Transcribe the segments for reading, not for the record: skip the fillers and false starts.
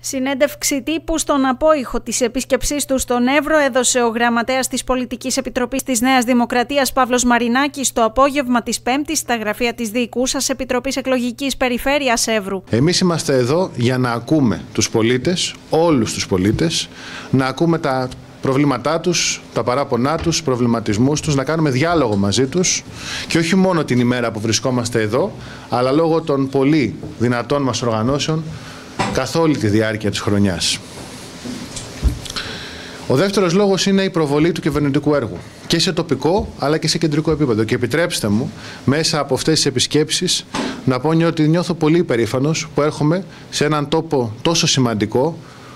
Συνέντευξη τύπου στον απόϊχο της επίσκεψής του στον Εύρο έδωσε ο γραμματέας της Πολιτικής Επιτροπής της Νέας Δημοκρατίας Παύλος Μαρινάκης το απόγευμα της Πέμπτης στα γραφεία της Διοικούσας Επιτροπής Εκλογικής Περιφέρειας Εύρου. Εμείς είμαστε εδώ για να ακούμε τους πολίτες, όλους τους πολίτες, να ακούμε τα προβλήματά τους, τα παράπονά τους, προβληματισμούς τους, να κάνουμε διάλογο μαζί τους και όχι μόνο την ημέρα που βρισκόμαστε εδώ, αλλά λόγω των πολύ δυνατών μας οργανώσεων καθ' όλη τη διάρκεια της χρονιάς. Ο δεύτερος λόγος είναι η προβολή του κυβερνητικού έργου και σε τοπικό αλλά και σε κεντρικό επίπεδο. Και επιτρέψτε μου μέσα από αυτές τις επισκέψεις να πω ότι νιώθω πολύ υπερήφανος που έρχομαι σε έναν τόπο τόσο σημαντικό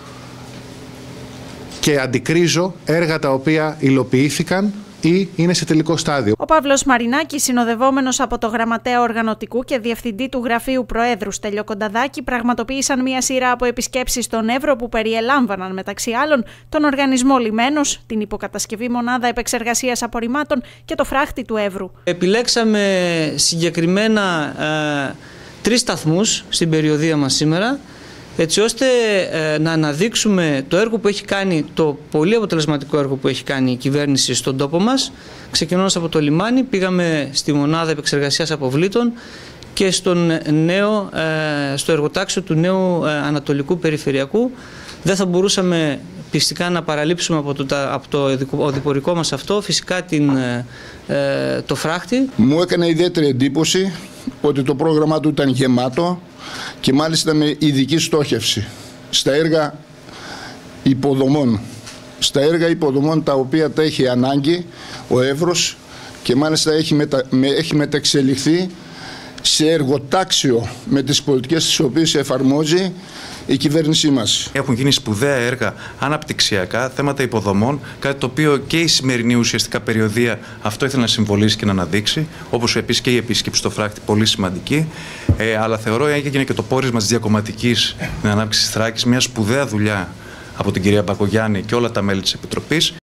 και αντικρίζω έργα τα οποία υλοποιήθηκαν ή είναι σε τελικό στάδιο. Ο Παύλος Μαρινάκης, συνοδευόμενος από το γραμματέα οργανωτικού και διευθυντή του Γραφείου Προέδρου Στέλιο Κονταδάκη, πραγματοποίησαν μια σειρά από επισκέψεις στον Εύρο που περιελάμβαναν μεταξύ άλλων τον οργανισμό Λιμένος, την υποκατασκευή μονάδα επεξεργασίας απορριμμάτων και το φράχτη του Εύρου. Επιλέξαμε συγκεκριμένα 3 σταθμούς στην περιοδία μας σήμερα, έτσι ώστε να αναδείξουμε το έργο που έχει κάνει, το πολύ αποτελεσματικό έργο που έχει κάνει η κυβέρνηση στον τόπο μας. Ξεκινώντας από το λιμάνι, πήγαμε στη μονάδα επεξεργασίας αποβλήτων και στο εργοτάξιο του νέου Ανατολικού Περιφερειακού. Δεν θα μπορούσαμε πιστικά να παραλείψουμε από το οδηπορικό μας αυτό, φυσικά το φράχτη. Μου έκανε ιδιαίτερη εντύπωση ότι το πρόγραμμά του ήταν γεμάτο και μάλιστα με ειδική στόχευση στα έργα υποδομών. Στα έργα υποδομών τα οποία τα έχει ανάγκη ο Εύρος και μάλιστα έχει μεταξελιχθεί σε εργοτάξιο με τις πολιτικές τις οποίες εφαρμόζει η κυβέρνησή μας. Έχουν γίνει σπουδαία έργα αναπτυξιακά, θέματα υποδομών, κάτι το οποίο και η σημερινή ουσιαστικά περιοδία αυτό ήθελε να συμβολήσει και να αναδείξει, όπως επίσης και η επίσκεψη στο φράχτη, πολύ σημαντική. Αλλά θεωρώ έγινε και το πόρισμα της διακομματικής ανάπτυξης της Θράκης, μια σπουδαία δουλειά από την κυρία Μπακογιάννη και όλα τα μέλη της Επιτροπής.